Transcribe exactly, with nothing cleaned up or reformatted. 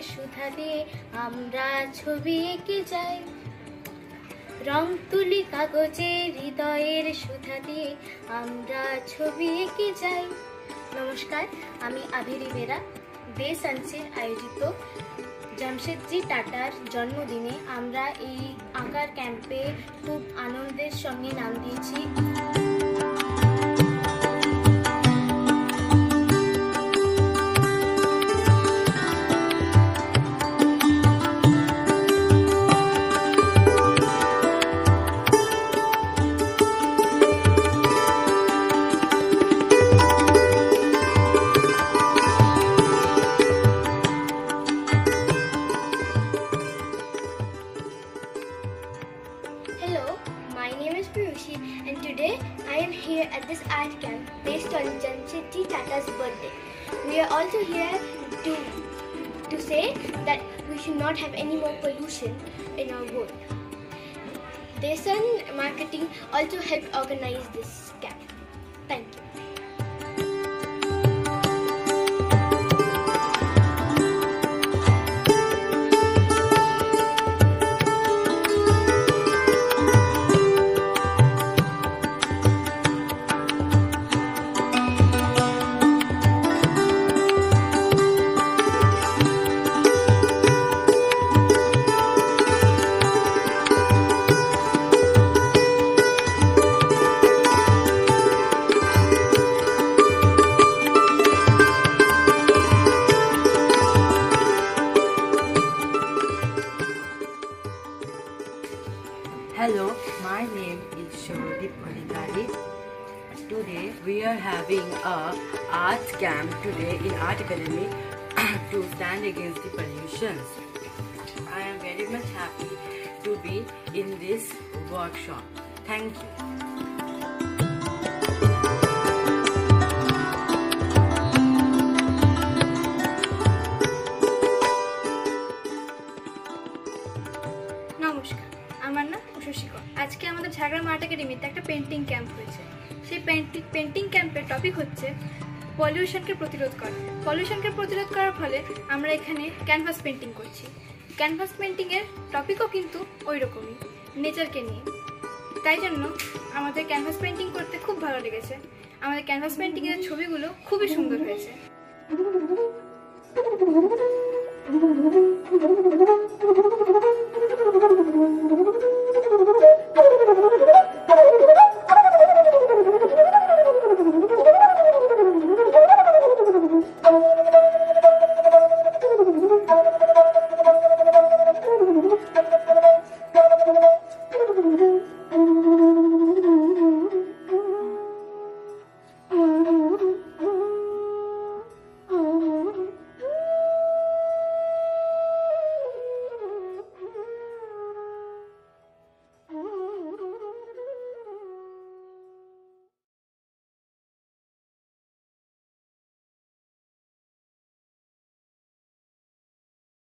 সুধা দিয়ে আমরা ছবি এঁকে যাই, রং তুলি কাগজে হৃদয়ের সুধা দিয়ে আমরা ছবি এঁকে যাই। নমস্কার, আমি আভেরি বেরা। দেশ আনসের আয়োজিত জামশেদজি টাটার জন্মদিনে আমরা এই আঁকার ক্যাম্পে খুব আনন্দের সঙ্গে নাম দিয়েছি। Hello, my name is Piyushi and today I am here at this art camp based on Jamshedji Tata's birthday. We are also here to, to say that we should not have any more pollution in our world. Desan Marketing also helped organize this camp. Thank you. Hello, my name is Shodeep Adhikari. Today we are having a art camp today in Art Academy to stand against the pollutions. I am very much happy to be in this workshop. Thank you. নমস্কার, আমার নাম উষশিকা। আজকে আমাদের Jhargram art একাডেমিতে একটা painting camp হয়েছে। সেই painting painting ক্যাম্পের টপিক হচ্ছে পলিউশনকে প্রতিরোধ করা। পলিউশনকে প্রতিরোধ করার ফলে আমরা এখানে ক্যানভাস পেন্টিং করছি। ক্যানভাস পেন্টিংয়ের টপিকও কিন্তু ওই রকমই, নেচারকে নিয়ে। তাই জন্য আমাদের ক্যানভাস পেন্টিং করতে খুব ভালো লেগেছে। আমাদের ক্যানভাস পেন্টিংয়ের ছবিগুলো খুবই সুন্দর হয়েছে।